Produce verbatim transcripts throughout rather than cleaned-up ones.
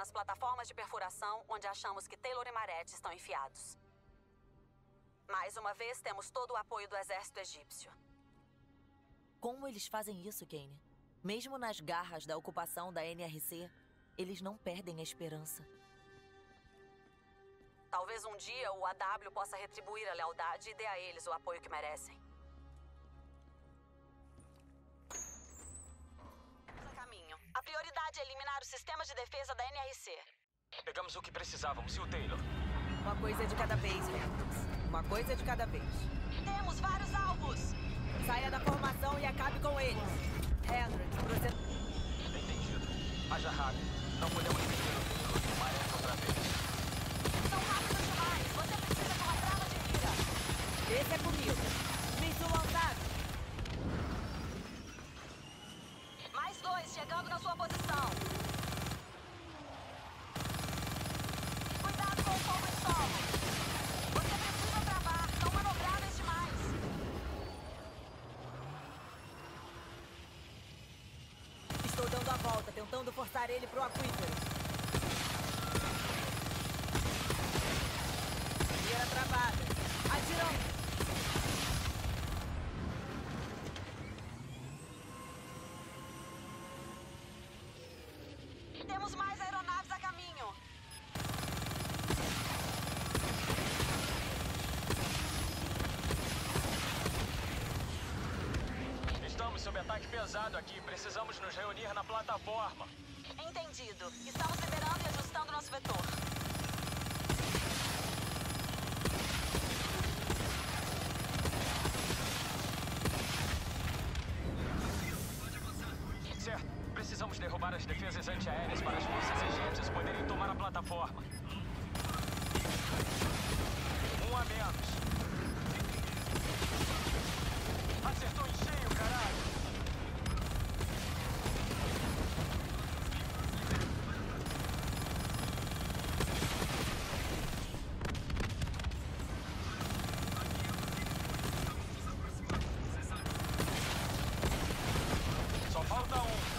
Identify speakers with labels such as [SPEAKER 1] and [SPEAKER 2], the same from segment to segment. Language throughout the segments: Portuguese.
[SPEAKER 1] nas plataformas de perfuração onde achamos que Taylor e Marette estão enfiados. Mais uma vez, temos todo o apoio do exército egípcio.
[SPEAKER 2] Como eles fazem isso, Kane? Mesmo nas garras da ocupação da N R C, eles não perdem a esperança.
[SPEAKER 1] Talvez um dia o A W possa retribuir a lealdade e dê a eles o apoio que merecem. A caminho. A prioridade é eliminar o sistema de defesa da N R C.
[SPEAKER 3] Pegamos o que precisávamos. E o Taylor?
[SPEAKER 2] Uma coisa de cada vez, Hendrix. Uma coisa de cada vez.
[SPEAKER 1] Temos vários alvos!
[SPEAKER 2] Saia da formação e acabe com eles. Hendrix, proced...
[SPEAKER 3] Entendido. Haja rápido. Não podemos perder o Taylor e o Marette outra vez.
[SPEAKER 1] São rápidos demais! Você precisa de uma trava de mira!
[SPEAKER 2] Esse é comigo. Míssil lançado.
[SPEAKER 1] Mais dois chegando na sua posição. Cuidado com o fogo em solo. Você precisa travar. São manobráveis demais.
[SPEAKER 2] Estou dando a volta, tentando forçar ele pro aquífero. Mira travada. Atirando.
[SPEAKER 1] Temos mais aeronaves a caminho.
[SPEAKER 3] Estamos sob ataque pesado aqui. Precisamos nos reunir na plataforma.
[SPEAKER 1] Entendido. Estamos liberando e ajustando nosso vetor.
[SPEAKER 3] Certo. Precisamos derrubar as defesas antiaéreas para as forças egípcias poderem tomar a plataforma. Um a menos. Acertou em cheio, caralho! Só falta um.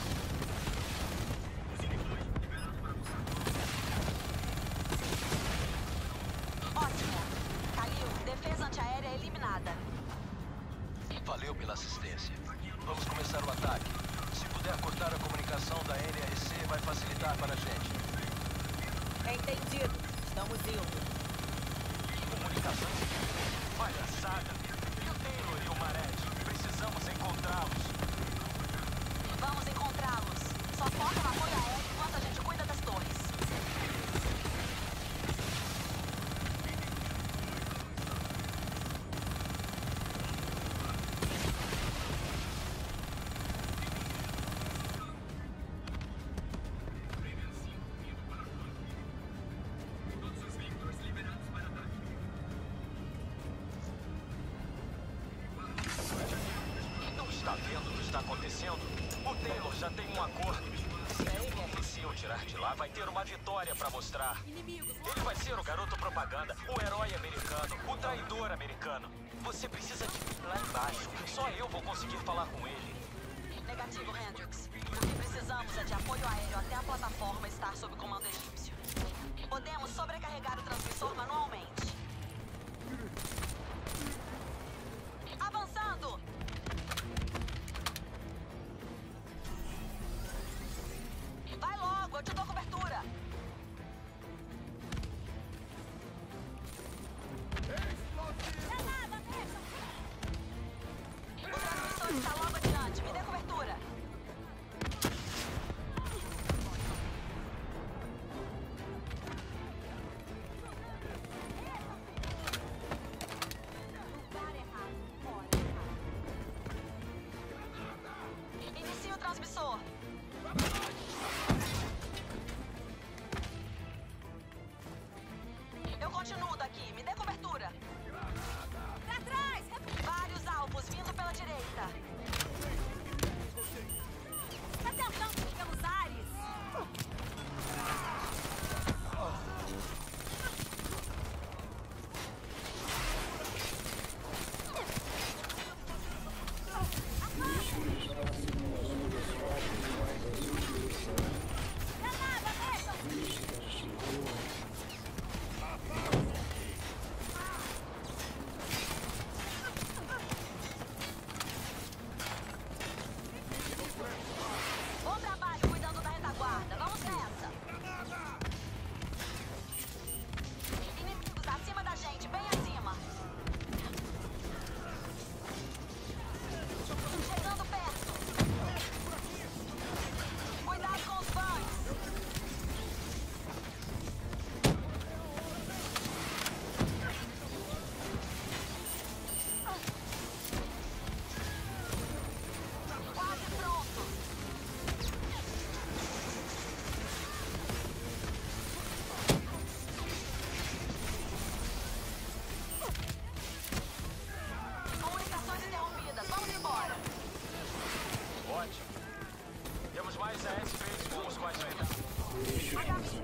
[SPEAKER 1] Ótimo. Caiu. Defesa antiaérea eliminada.
[SPEAKER 4] Valeu pela assistência. Vamos começar o ataque. Se puder cortar a comunicação da N R C, vai facilitar para a gente.
[SPEAKER 2] Entendido. Estamos indo.
[SPEAKER 3] Comunicação? Palhaçada. E o Taylor e o Marette? Precisamos encontrá-los.
[SPEAKER 1] Vamos encontrá-los. Só falta um apoio aéreo enquanto a gente cuida das torres.
[SPEAKER 3] Não está vendo o que está acontecendo? O Taylor já tem um acordo. Se a N R C o tirar de lá, vai ter uma vitória para mostrar. Ele vai ser o garoto propaganda, o herói americano, o traidor americano. Você precisa de mim lá embaixo. Só eu vou conseguir falar com ele.
[SPEAKER 1] Negativo, Hendrix. O que precisamos é de apoio aéreo até a plataforma estar sob comando egípcio. Podemos sobrecarregar o transmissor manualmente. Avançando! Vai logo, eu te dou cobertura! Granada, mesmo! O transmissor está logo adiante, me dê cobertura!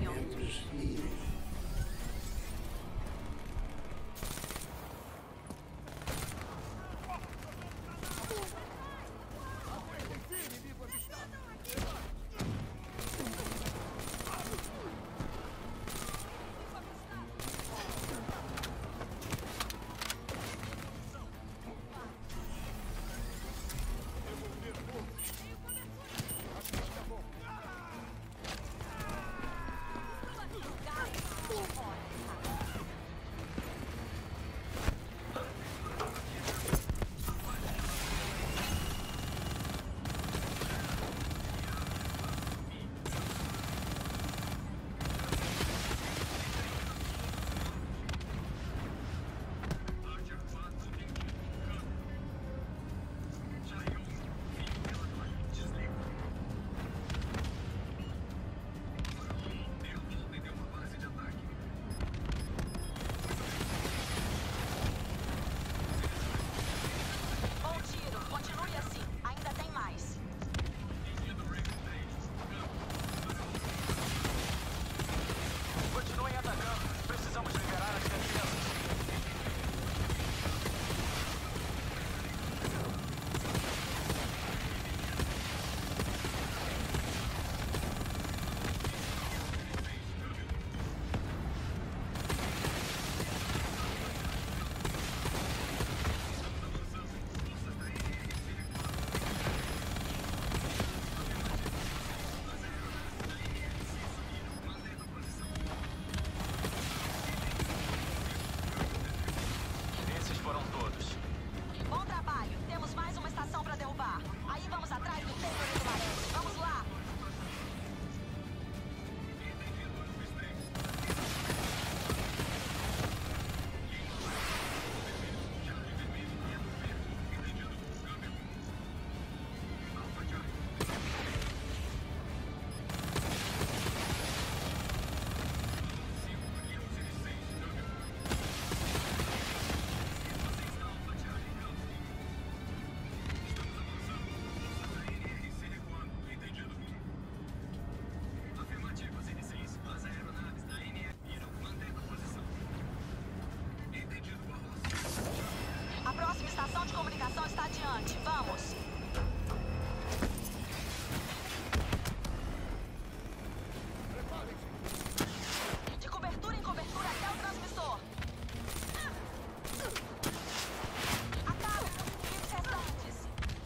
[SPEAKER 1] pouquinho. Vamos! De cobertura em cobertura até o transmissor. Acabe com os inimigos restantes.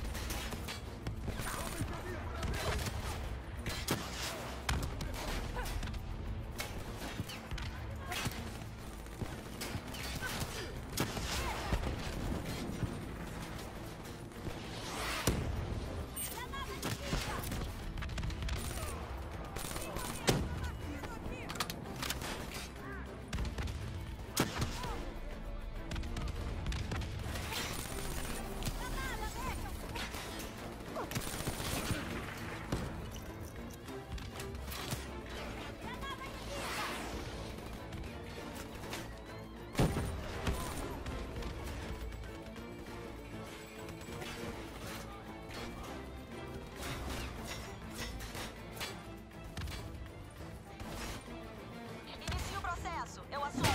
[SPEAKER 1] Eu assumo.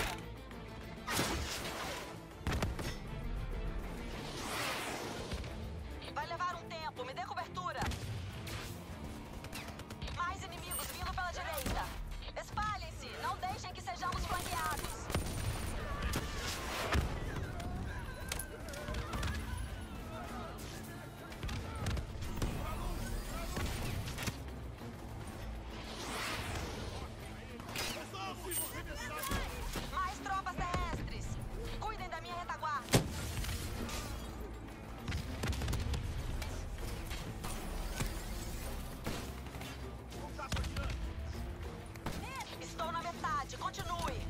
[SPEAKER 1] Vai levar um tempo, me dê cobertura. Mais inimigos vindo pela direita. Espalhem-se, não deixem que sejamos flanqueados. Mais tropas terrestres! Cuidem da minha retaguarda! Estou na metade, continue!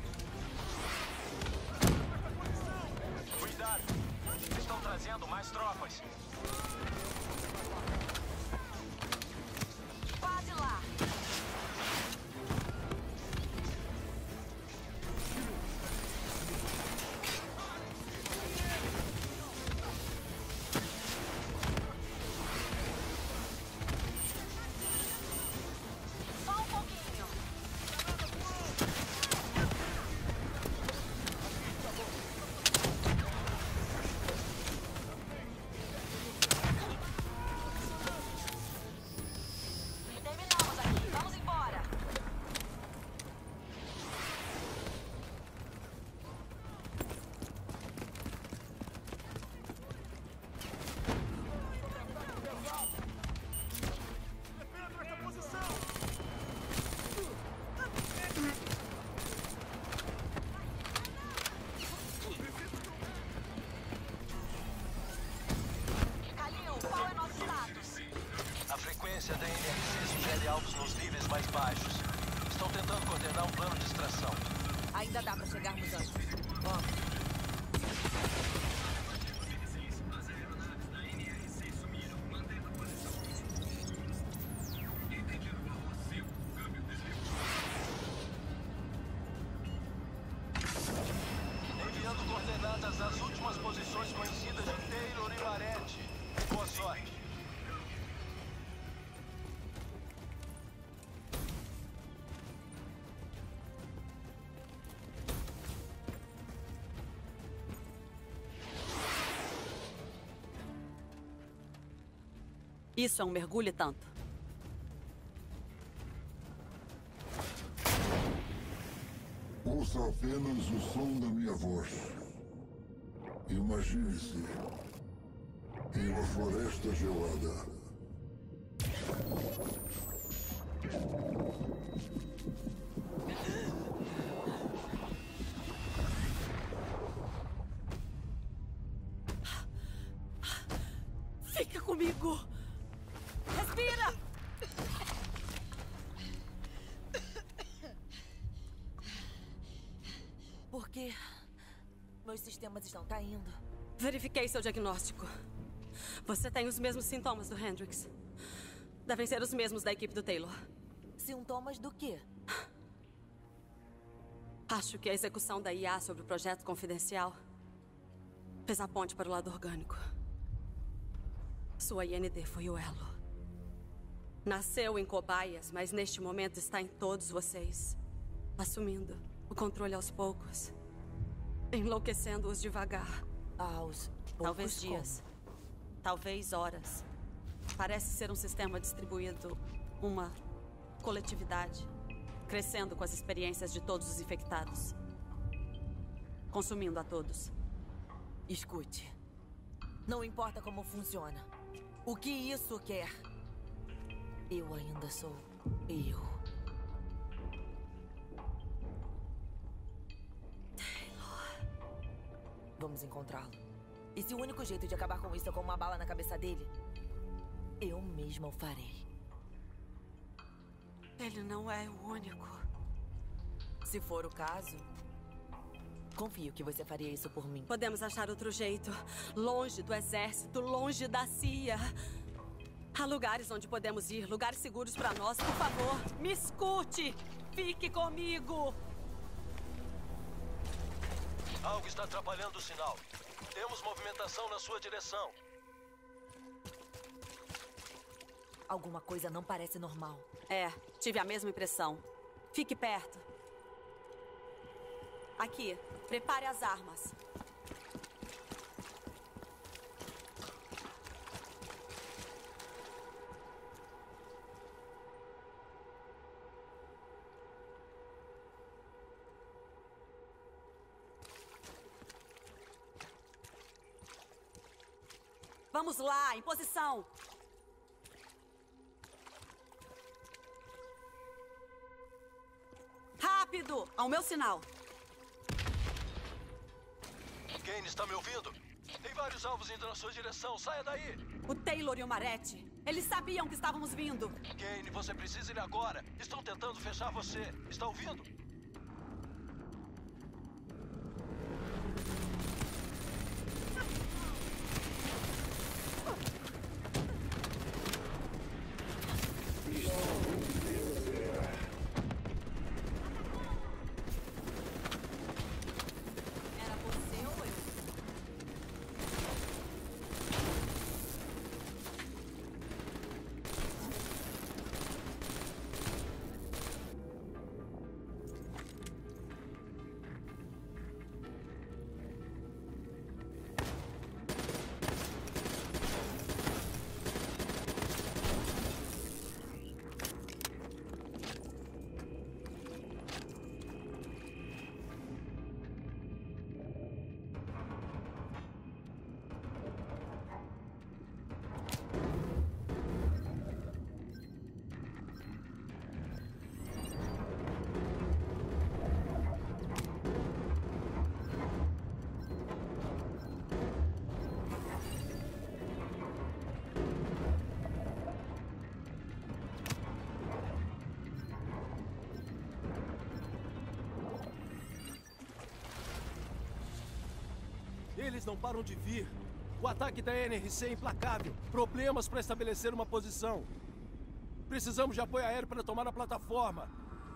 [SPEAKER 3] Cuidado! Estão trazendo mais tropas!
[SPEAKER 1] Quase lá! Só um pouquinho!
[SPEAKER 4] posições conhecidas de Taylor e Maretti. Boa sorte.
[SPEAKER 5] Isso é um mergulho e tanto.
[SPEAKER 6] Ouça apenas o som da minha voz. Imagine-se em uma floresta gelada.
[SPEAKER 5] Fica comigo! Respira!
[SPEAKER 2] Por quê? Meus sistemas estão caindo.
[SPEAKER 5] Verifiquei seu diagnóstico. Você tem os mesmos sintomas do Hendrix. Devem ser os mesmos da equipe do Taylor.
[SPEAKER 2] Sintomas do quê?
[SPEAKER 5] Acho que a execução da I A sobre o projeto confidencial fez a ponte para o lado orgânico. Sua I N D foi o elo. Nasceu em cobaias, mas neste momento está em todos vocês. Assumindo o controle aos poucos. Enlouquecendo-os devagar.
[SPEAKER 2] Aos poucos,
[SPEAKER 5] Talvez dias.
[SPEAKER 2] como?
[SPEAKER 5] Talvez horas. Parece ser um sistema distribuído. Uma coletividade. Crescendo com as experiências de todos os infectados. Consumindo a todos.
[SPEAKER 2] Escute. Não importa como funciona. O que isso quer? Eu ainda sou eu. Taylor. Vamos encontrá-lo. E se o único jeito de acabar com isso é com uma bala na cabeça dele, eu mesma o farei.
[SPEAKER 5] Ele não é o único.
[SPEAKER 2] Se for o caso, confio que você faria isso por mim.
[SPEAKER 5] Podemos achar outro jeito. Longe do exército, longe da C I A. Há lugares onde podemos ir, lugares seguros para nós. Por favor, me escute. Fique comigo.
[SPEAKER 4] Algo está atrapalhando o sinal. Temos movimentação na sua direção.
[SPEAKER 2] Alguma coisa não parece normal.
[SPEAKER 5] É, tive a mesma impressão. Fique perto. Aqui, prepare as armas. Vamos lá, em posição. Rápido, ao meu sinal.
[SPEAKER 4] Kane, está me ouvindo? Tem vários alvos indo na sua direção. Saia daí!
[SPEAKER 5] O Taylor e o Maretti. Eles sabiam que estávamos vindo.
[SPEAKER 4] Kane, você precisa ir agora. Estão tentando fechar você. Está ouvindo?
[SPEAKER 5] Era você ou eu?
[SPEAKER 7] Eles não param de vir. O ataque da N R C é implacável. Problemas para estabelecer uma posição. Precisamos de apoio aéreo para tomar a plataforma.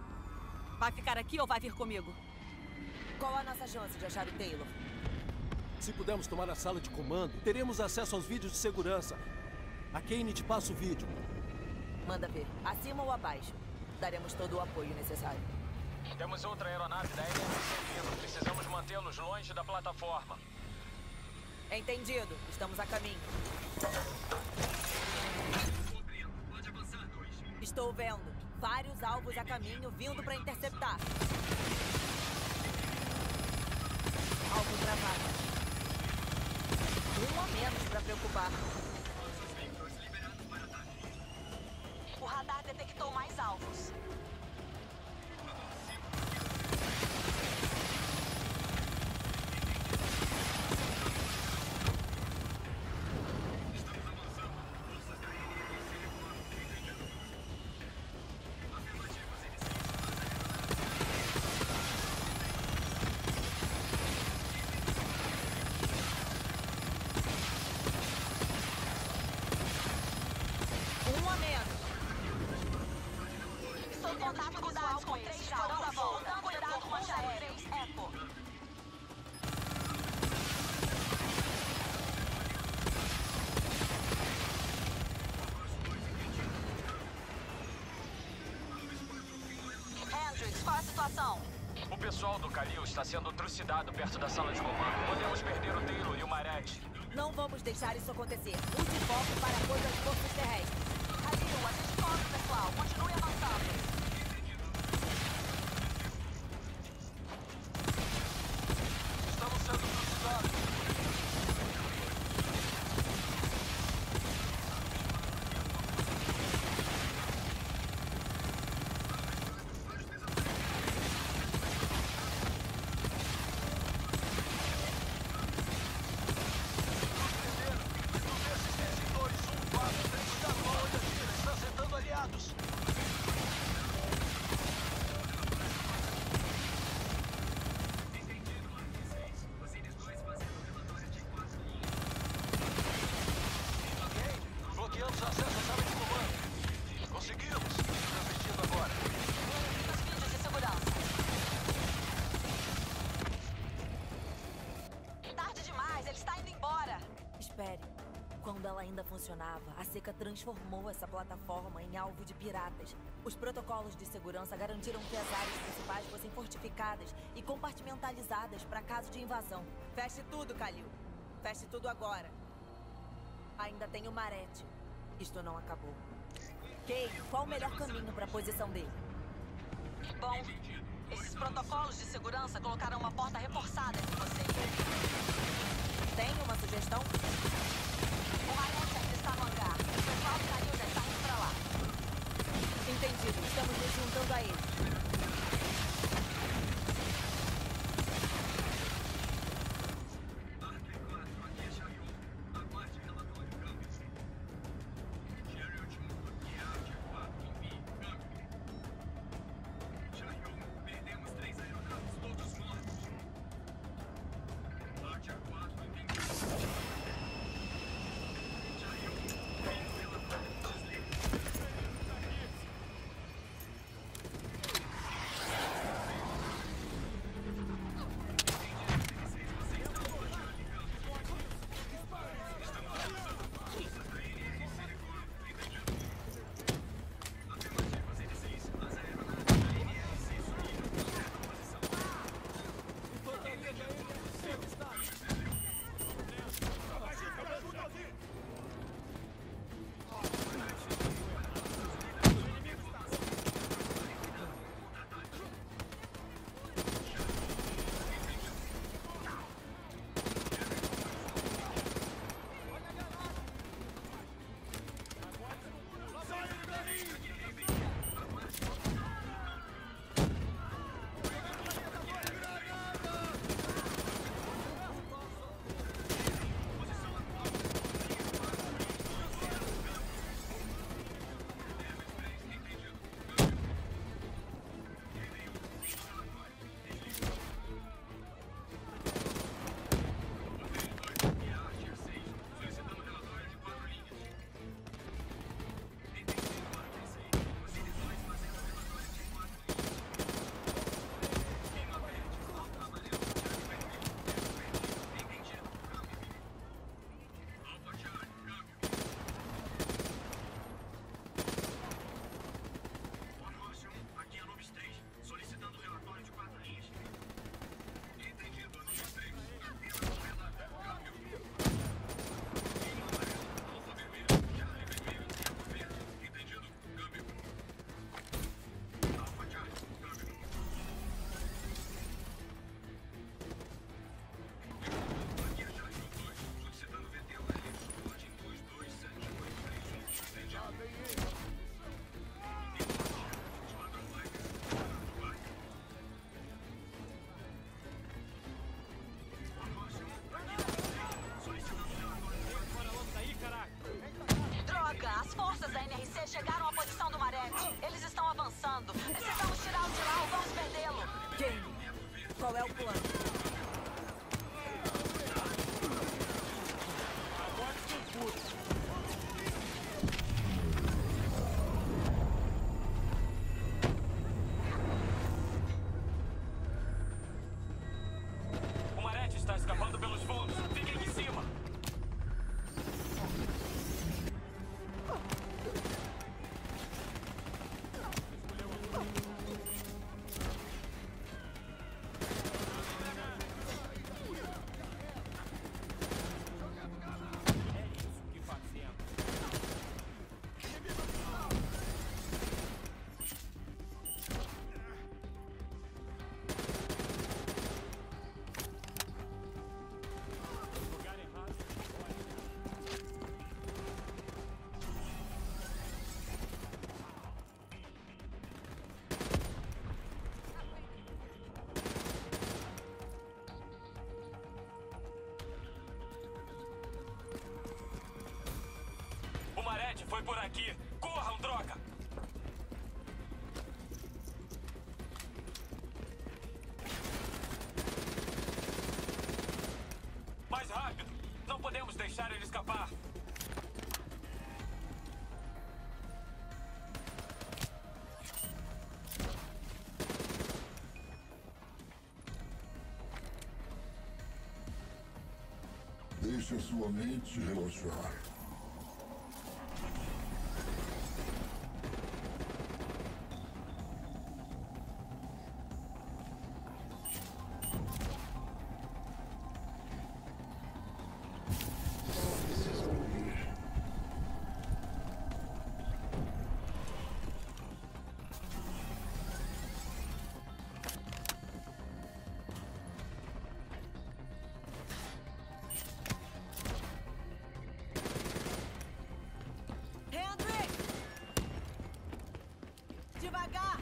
[SPEAKER 5] Vai ficar aqui ou vai vir comigo?
[SPEAKER 2] Qual a nossa chance de achar o Taylor?
[SPEAKER 7] Se pudermos tomar a sala de comando, teremos acesso aos vídeos de segurança. A Kane te passa o vídeo.
[SPEAKER 2] Manda ver. Acima ou abaixo? Daremos todo o apoio necessário.
[SPEAKER 3] Temos outra aeronave da N R C vindo. Precisamos mantê-los longe da plataforma.
[SPEAKER 2] Entendido. Estamos a caminho. Estou vendo. Vários alvos a caminho vindo para interceptar. Alvo travado. Um a menos para preocupar.
[SPEAKER 1] O radar detectou mais alvos.
[SPEAKER 2] Um a menos.
[SPEAKER 1] Estou contato visual com três alvos. A volta. Cuidado com as aéreas. Eco. Hendrix, qual é a situação?
[SPEAKER 3] O pessoal do Khalil está sendo trucidado perto da sala de comando. Podemos perder o Taylor e o Marete.
[SPEAKER 2] Não vamos deixar isso acontecer. Use foco para apoio às forças terrestres.
[SPEAKER 1] Khalil, a gente cobre, pessoal. Continue avançando.
[SPEAKER 4] Estamos sendo trucidados. Bloqueamos o acesso à sala de comando. Conseguimos. Transmitindo agora.
[SPEAKER 1] Os vídeos de segurança. Tarde demais, ele está indo embora.
[SPEAKER 2] Espere. Quando ela ainda funcionava, a seca transformou essa plataforma em alvo de piratas. Os protocolos de segurança garantiram que as áreas principais fossem fortificadas e compartimentalizadas para caso de invasão. Feche tudo, Khalil. Feche tudo agora. Ainda tem o Marete. Isto não acabou. Kay, qual o melhor caminho para a posição dele?
[SPEAKER 1] Bom, esses protocolos de segurança colocaram uma porta reforçada entre você e ele.
[SPEAKER 2] Tem uma sugestão?
[SPEAKER 1] O Ryan está no hangar. O pessoal do Khalil já está indo pra lá.
[SPEAKER 2] Entendido. Estamos nos juntando a ele. Kane, qual é o plano?
[SPEAKER 3] O Marete está escapando pelos fundos. Fiquem em cima. Foi por aqui. Corram, droga! Mais rápido! Não podemos deixar ele escapar!
[SPEAKER 6] Deixe a sua mente relaxar.
[SPEAKER 2] Devagar!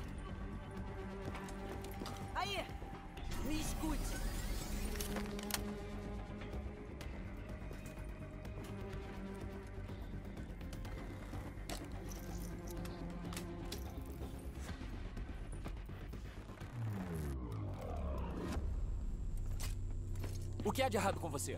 [SPEAKER 2] Aí! Me escute!
[SPEAKER 3] O que há de errado com você?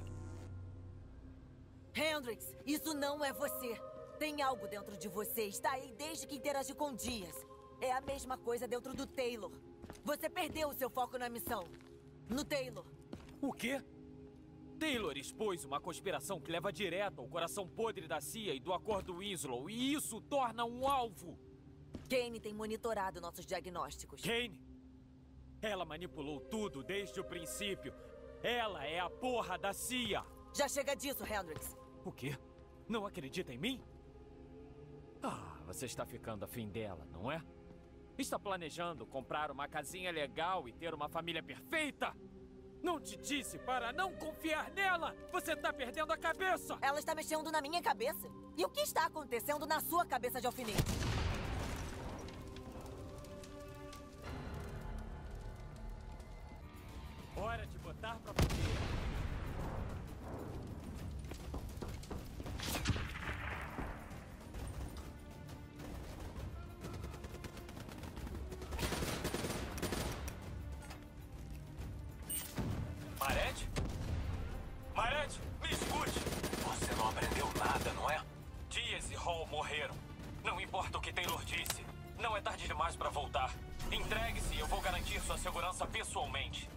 [SPEAKER 2] Hendrix, isso não é você. Tem algo dentro de você. Está aí desde que interagi com Dias. É a mesma coisa dentro do Taylor. Você perdeu o seu foco na missão. No Taylor.
[SPEAKER 3] O quê? Taylor expôs uma conspiração que leva direto ao coração podre da C I A e do Acordo Winslow. E isso torna um alvo.
[SPEAKER 2] Kane tem monitorado nossos diagnósticos.
[SPEAKER 3] Kane? Ela manipulou tudo desde o princípio. Ela é a porra da C I A.
[SPEAKER 2] Já chega disso, Hendrix.
[SPEAKER 3] O quê? Não acredita em mim? Ah, você está ficando afim dela, não é? Está planejando comprar uma casinha legal e ter uma família perfeita? Não te disse para não confiar nela? Você está perdendo a cabeça!
[SPEAKER 2] Ela está mexendo na minha cabeça? E o que está acontecendo na sua cabeça de alfinete?
[SPEAKER 3] Hora de botar pra fogueira. Marete? Marete, me escute!
[SPEAKER 4] Você não aprendeu nada, não é?
[SPEAKER 3] Dias e Hall morreram. Não importa o que Taylor disse. Não é tarde demais para voltar. Entregue-se e eu vou garantir sua segurança pessoalmente.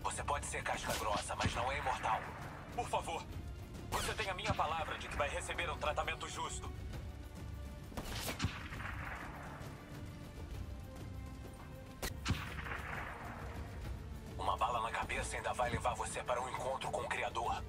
[SPEAKER 4] Você pode ser casca grossa, mas não é imortal.
[SPEAKER 3] Por favor, você tem a minha palavra de que vai receber um tratamento justo.
[SPEAKER 4] Uma bala na cabeça ainda vai levar você para um encontro com o Criador.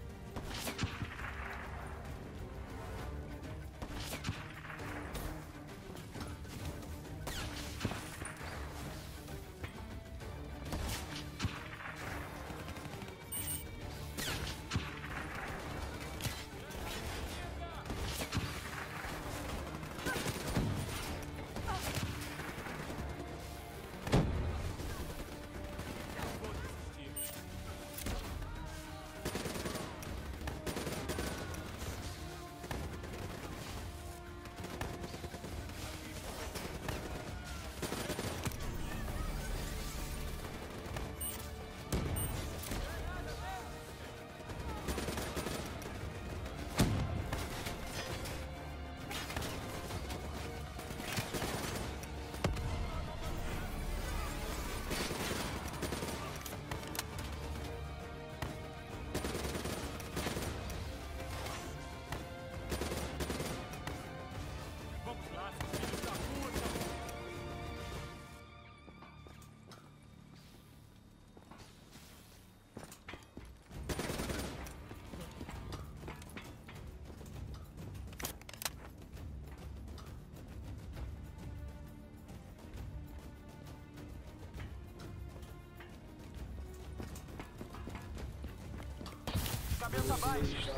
[SPEAKER 3] Cabeça baixa.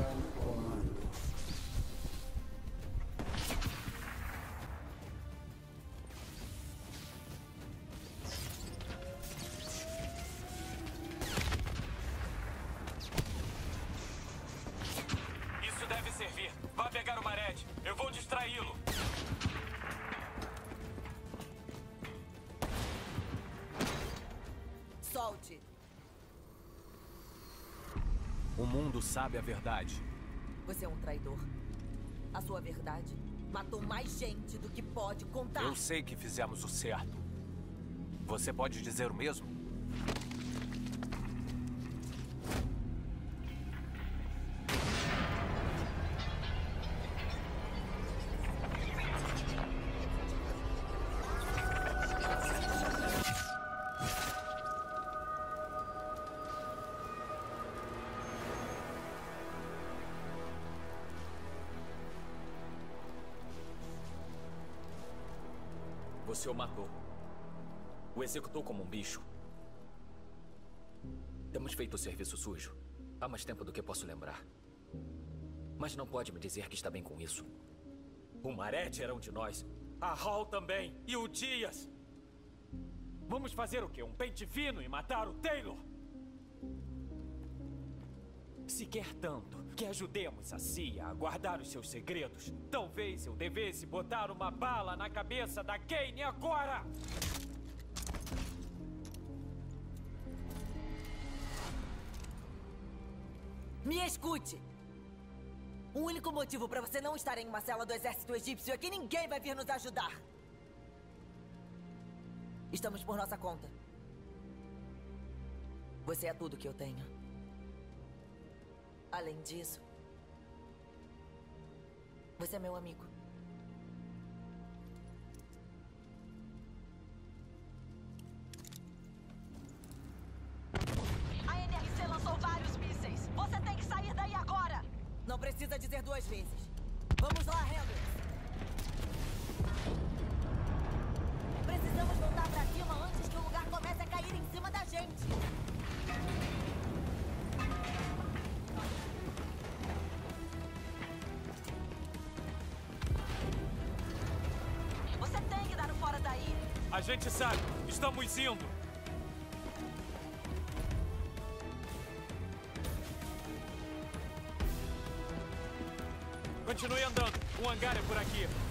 [SPEAKER 3] Isso deve servir. Vá pegar o Mared. Eu vou distraí-lo.
[SPEAKER 2] Solte.
[SPEAKER 7] O mundo sabe a verdade.
[SPEAKER 2] Você é um traidor. A sua verdade matou mais gente do que pode contar.
[SPEAKER 7] Eu sei que fizemos o certo. Você pode dizer o mesmo?
[SPEAKER 3] Você o matou. O executou como um bicho. Temos feito o serviço sujo há mais tempo do que posso lembrar. Mas não pode me dizer que está bem com isso. O Mared era um de nós. A Hall também. E o Dias. Vamos fazer o quê? Um pente fino e matar o Taylor? Se quer tanto que ajudemos a C I A a guardar os seus segredos, talvez eu devesse botar uma bala na cabeça da Kane agora!
[SPEAKER 2] Me escute! O único motivo para você não estar em uma cela do exército egípcio é que ninguém vai vir nos ajudar. Estamos por nossa conta. Você é tudo que eu tenho. Além disso, você é meu amigo.
[SPEAKER 1] A N R C lançou vários mísseis. Você tem que sair daí agora.
[SPEAKER 2] Não precisa dizer duas vezes. Vamos lá, Hendrix. Precisamos voltar pra cima antes que o lugar comece a cair em cima da gente.
[SPEAKER 1] Você tem que dar o fora daí.
[SPEAKER 3] A gente sabe. Estamos indo. Continue andando. O hangar é por aqui.